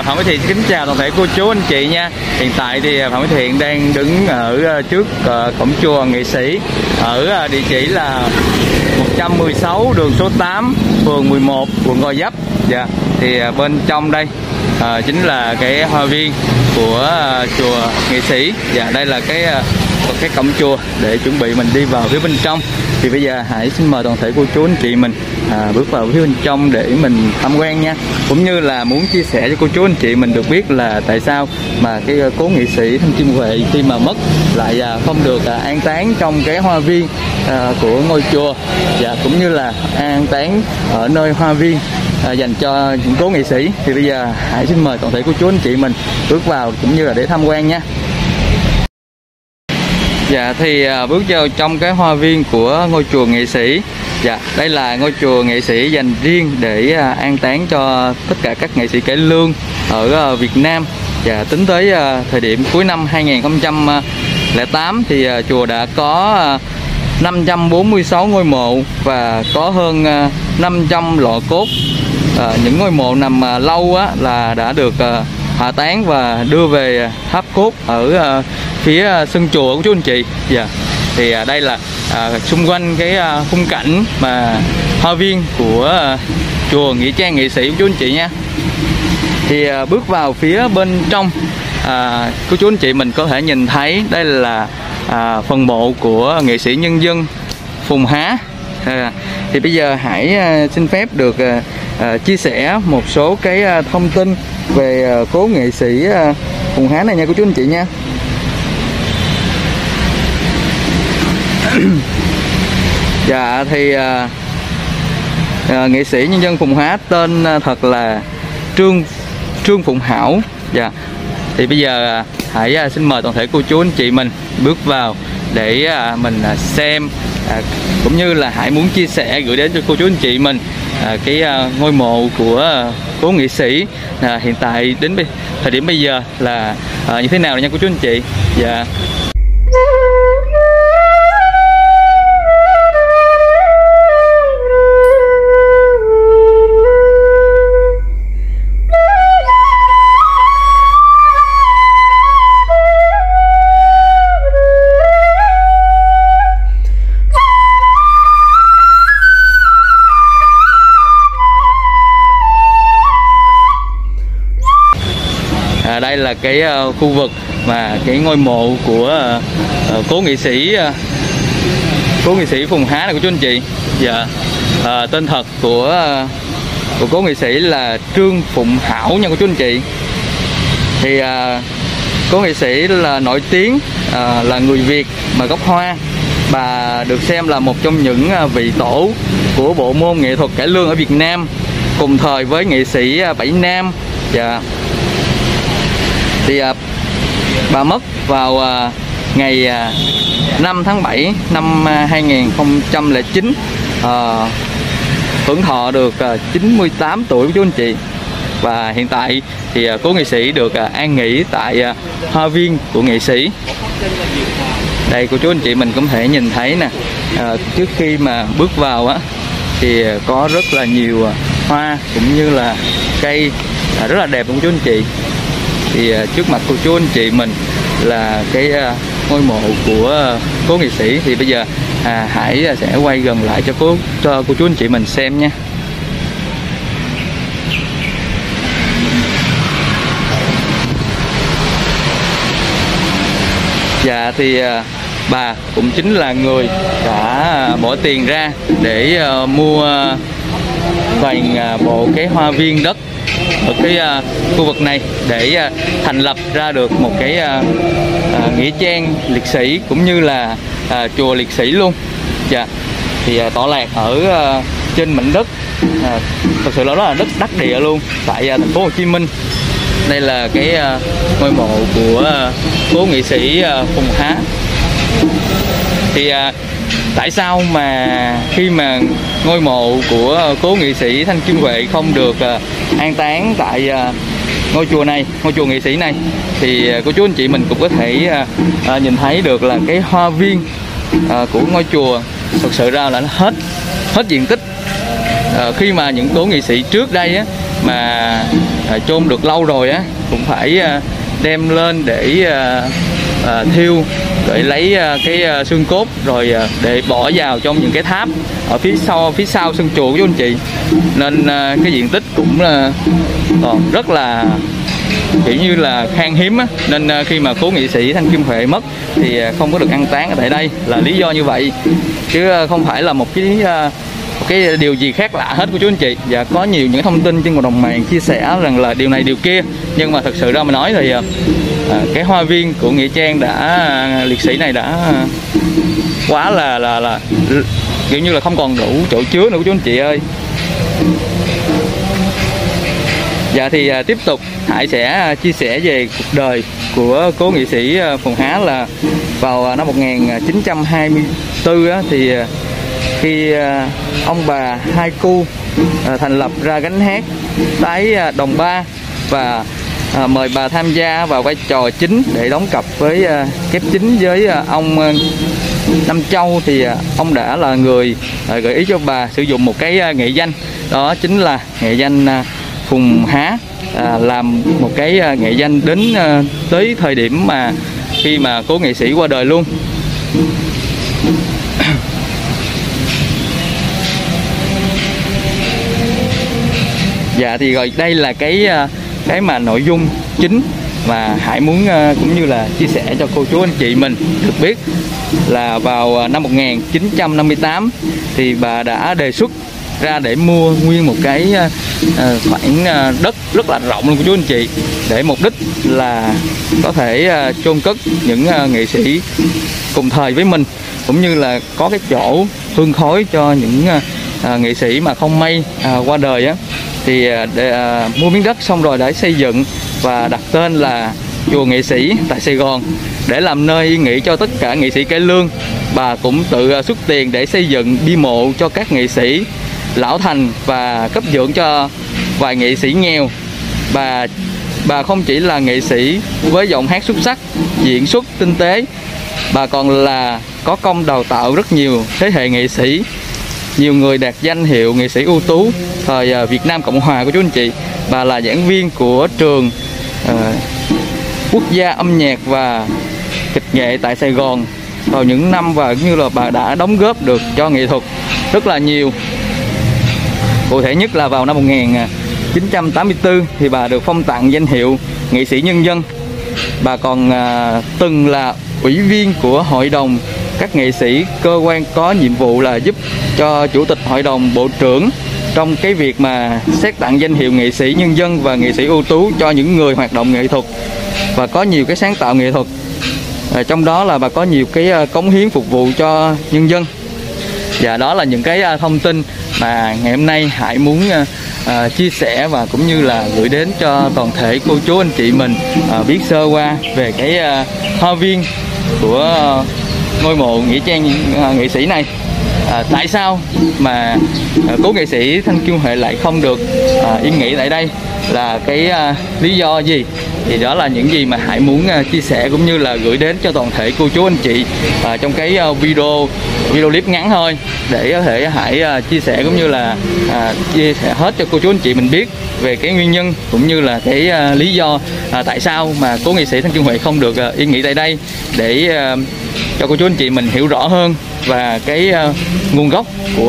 Phạm Mỹ Thiện kính chào toàn thể cô chú anh chị nha. Hiện tại thì Phạm Mỹ Thiện đang đứng ở trước cổng chùa Nghệ Sĩ ở địa chỉ là 116 đường số 8, phường 11, quận Gò Vấp. Dạ, thì bên trong đây chính là cái hoa viên của chùa Nghệ Sĩ. Dạ, đây là cái cổng chùa để chuẩn bị mình đi vào phía bên trong. Thì bây giờ hãy xin mời toàn thể cô chú anh chị mình bước vào phía bên trong để mình tham quan nha, cũng như là muốn chia sẻ cho cô chú anh chị mình được biết là tại sao mà cái cố nghệ sĩ Thanh Kim Huệ khi mà mất lại không được an táng trong cái hoa viên của ngôi chùa, và cũng như là an táng ở nơi hoa viên dành cho những cố nghệ sĩ. Thì bây giờ hãy xin mời toàn thể cô chú anh chị mình bước vào cũng như là để tham quan nha. Dạ, thì bước vào trong cái hoa viên của ngôi chùa Nghệ Sĩ. Dạ, đây là ngôi chùa Nghệ Sĩ dành riêng để an táng cho tất cả các nghệ sĩ cải lương ở Việt Nam. Và tính tới thời điểm cuối năm 2008 thì chùa đã có 546 ngôi mộ và có hơn 500 lọ cốt. Những ngôi mộ nằm lâu là đã được hạ táng và đưa về tháp cốt ở phía sân chùa của chú anh chị. Dạ, thì đây là xung quanh cái khung cảnh mà hoa viên của chùa Nghĩa Trang Nghệ Sĩ của chú anh chị nha. Thì bước vào phía bên trong, cô chú anh chị mình có thể nhìn thấy đây là phần mộ của nghệ sĩ nhân dân Phùng Há. Thì bây giờ hãy xin phép được chia sẻ một số cái thông tin về cố nghệ sĩ Phùng Há này nha cô chú anh chị nha. Dạ, thì nghệ sĩ nhân dân Phùng Há tên thật là Trương Phụng Hảo. Dạ, thì bây giờ hãy xin mời toàn thể cô chú anh chị mình bước vào để mình xem cũng như là hãy muốn chia sẻ gửi đến cho cô chú anh chị mình cái ngôi mộ của cố nghệ sĩ hiện tại đến thời điểm bây giờ là như thế nào nha cô chú anh chị. Dạ. Đây là cái khu vực mà cái ngôi mộ của cố nghệ sĩ Phùng Há này của chú anh chị. Dạ, tên thật của cố nghệ sĩ là Trương Phụng Hảo nha của chú anh chị. Thì cố nghệ sĩ là nổi tiếng là người Việt mà gốc Hoa. Bà được xem là một trong những vị tổ của bộ môn nghệ thuật cải lương ở Việt Nam, cùng thời với nghệ sĩ Bảy Nam. Dạ. Thì bà mất vào ngày 5 tháng 7 năm 2009, hưởng thọ được 98 tuổi của chú anh chị. Và hiện tại thì cố nghệ sĩ được an nghỉ tại hoa viên của nghệ sĩ. Đây cô chú anh chị mình cũng thể nhìn thấy nè, trước khi mà bước vào thì có rất là nhiều hoa cũng như là cây rất là đẹp của chú anh chị. Thì trước mặt cô chú anh chị mình là cái ngôi mộ của cố nghệ sĩ. Thì bây giờ hãy sẽ quay gần lại cho cô chú anh chị mình xem nha. Dạ, thì bà cũng chính là người đã bỏ tiền ra để mua toàn bộ cái hoa viên đất ở cái khu vực này để thành lập ra được một cái nghĩa trang liệt sĩ cũng như là chùa liệt sĩ luôn. Dạ, thì tọa lạc ở trên mảnh đất thật sự là đó là đất đắc địa luôn tại thành phố Hồ Chí Minh. Đây là cái ngôi mộ của cố nghệ sĩ Phùng Há. Thì tại sao mà khi mà ngôi mộ của cố nghệ sĩ Thanh Kim Huệ không được an táng tại ngôi chùa này, ngôi chùa nghệ sĩ này, thì cô chú anh chị mình cũng có thể nhìn thấy được là cái hoa viên của ngôi chùa thực sự ra là nó hết diện tích. Khi mà những cố nghệ sĩ trước đây mà chôn được lâu rồi á cũng phải đem lên để thiêu, để lấy cái xương cốt rồi để bỏ vào trong những cái tháp ở phía sau sân chùa của chú anh chị. Nên cái diện tích cũng còn rất là kiểu như là khan hiếm á, nên khi mà cố nghệ sĩ Thanh Kim Huệ mất thì không có được an táng ở tại đây là lý do như vậy, chứ không phải là một cái điều gì khác lạ hết của chú anh chị. Và có nhiều những thông tin trên cộng đồng mạng chia sẻ rằng là điều này điều kia, nhưng mà thật sự ra mà nói thì cái hoa viên của nghĩa trang liệt sĩ này đã quá là kiểu như là không còn đủ chỗ chứa nữa của chú anh chị ơi. Dạ thì tiếp tục Hải sẽ chia sẻ về cuộc đời của cố nghệ sĩ Phùng Há. Là vào năm 1924 á, thì khi ông bà Hai Cu thành lập ra gánh hát tại Đồng Ba và mời bà tham gia vào vai trò chính để đóng cặp với kép chính với ông Nam Châu, thì ông đã là người gợi ý cho bà sử dụng một cái nghệ danh, đó chính là nghệ danh Phùng Há, làm một cái nghệ danh đến tới thời điểm mà khi mà cố nghệ sĩ qua đời luôn. Dạ thì rồi đây là cái mà nội dung chính mà Hải muốn cũng như là chia sẻ cho cô chú anh chị mình được biết. Là vào năm 1958 thì bà đã đề xuất ra để mua nguyên một cái khoảng đất rất là rộng luôn của chú anh chị, để mục đích là có thể chôn cất những nghệ sĩ cùng thời với mình, cũng như là có cái chỗ hương khói cho những nghệ sĩ mà không may qua đời á. Thì để mua miếng đất xong rồi đã xây dựng và đặt tên là chùa Nghệ Sĩ tại Sài Gòn để làm nơi yên nghỉ cho tất cả nghệ sĩ cải lương. Bà cũng tự xuất tiền để xây dựng bia mộ cho các nghệ sĩ lão thành và cấp dưỡng cho vài nghệ sĩ nghèo. Bà không chỉ là nghệ sĩ với giọng hát xuất sắc, diễn xuất tinh tế, bà còn là có công đào tạo rất nhiều thế hệ nghệ sĩ. Nhiều người đạt danh hiệu nghệ sĩ ưu tú thời Việt Nam Cộng Hòa của chú anh chị. Bà là giảng viên của trường Quốc gia âm nhạc và kịch nghệ tại Sài Gòn vào những năm, và cũng như là bà đã đóng góp được cho nghệ thuật rất là nhiều. Cụ thể nhất là vào năm 1984 thì bà được phong tặng danh hiệu nghệ sĩ nhân dân. Bà còn từng là ủy viên của hội đồng các nghệ sĩ, cơ quan có nhiệm vụ là giúp cho chủ tịch hội đồng bộ trưởng trong cái việc mà xét tặng danh hiệu nghệ sĩ nhân dân và nghệ sĩ ưu tú cho những người hoạt động nghệ thuật và có nhiều cái sáng tạo nghệ thuật. Trong đó là bà có nhiều cái cống hiến phục vụ cho nhân dân. Và đó là những cái thông tin mà ngày hôm nay Hải muốn chia sẻ và cũng như là gửi đến cho toàn thể cô chú anh chị mình biết sơ qua về cái hoa viên của ngôi mộ nghĩa trang nghệ sĩ này. Tại sao mà cố nghệ sĩ Thanh Kim Huệ lại không được yên nghỉ tại đây, là cái lý do gì? Thì đó là những gì mà Hải muốn chia sẻ cũng như là gửi đến cho toàn thể cô chú anh chị trong cái video clip ngắn thôi, để có thể Hải chia sẻ cũng như là chia sẻ hết cho cô chú anh chị mình biết về cái nguyên nhân cũng như là cái lý do tại sao mà cố nghệ sĩ Thanh Kim Huệ không được yên nghỉ tại đây, để cho cô chú anh chị mình hiểu rõ hơn và cái nguồn gốc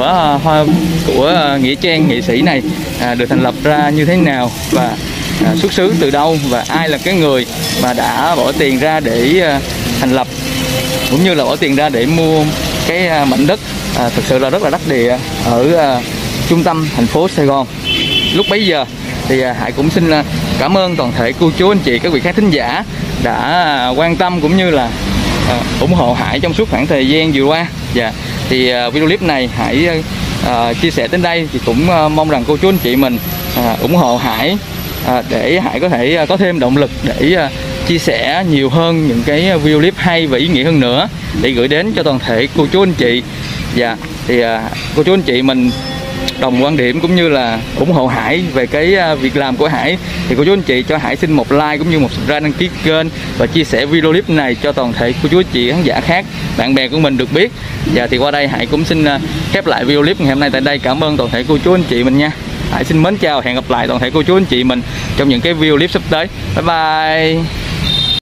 của nghĩa trang nghệ sĩ này được thành lập ra như thế nào, và xuất xứ từ đâu, và ai là cái người mà đã bỏ tiền ra để thành lập, cũng như là bỏ tiền ra để mua cái mảnh đất thực sự là rất là đắc địa ở trung tâm thành phố Sài Gòn lúc bấy giờ. Thì Hải cũng xin cảm ơn toàn thể cô chú anh chị, các vị khán thính giả đã quan tâm cũng như là ủng hộ Hải trong suốt khoảng thời gian vừa qua. Dạ thì video clip này Hải chia sẻ đến đây, thì cũng mong rằng cô chú anh chị mình ủng hộ Hải để Hải có thể có thêm động lực để chia sẻ nhiều hơn những cái video clip hay và ý nghĩa hơn nữa để gửi đến cho toàn thể cô chú anh chị. Dạ thì cô chú anh chị mình đồng quan điểm cũng như là ủng hộ Hải về cái việc làm của Hải, thì cô chú anh chị cho Hải xin một like cũng như một subscribe, đăng ký kênh và chia sẻ video clip này cho toàn thể cô chú anh chị khán giả khác, bạn bè của mình được biết. Và thì qua đây Hải cũng xin khép lại video clip ngày hôm nay tại đây. Cảm ơn toàn thể cô chú anh chị mình nha. Xin mến chào, hẹn gặp lại toàn thể cô chú anh chị mình trong những cái video clip sắp tới. Bye bye.